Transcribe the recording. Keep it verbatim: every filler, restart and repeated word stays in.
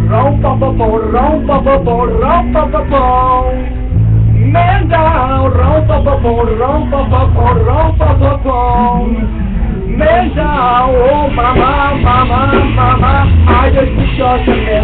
Rom pa pa po, rom pa pa po, rom pa pa po. Man down, rom pa pa po, rom pa pa po, rom pa pa po. Man down, oh mama, mama, mama, I just wish you